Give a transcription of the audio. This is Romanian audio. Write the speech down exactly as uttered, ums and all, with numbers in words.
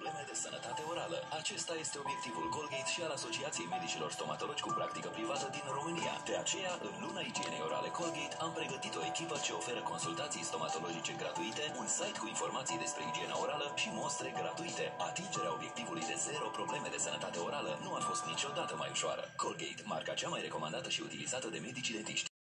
probleme de sănătate orală. Acesta este obiectivul Colgate și al Asociației Medicilor Stomatologi cu practică privată din România. De aceea, în luna igienei orale Colgate, am pregătit o echipă ce oferă consultații stomatologice gratuite, un site cu informații despre igiena orală și mostre gratuite. Atingerea obiectivului de zero probleme de sănătate orală nu a fost niciodată mai ușoară. Colgate, marca cea mai recomandată și utilizată de medicii dentiști.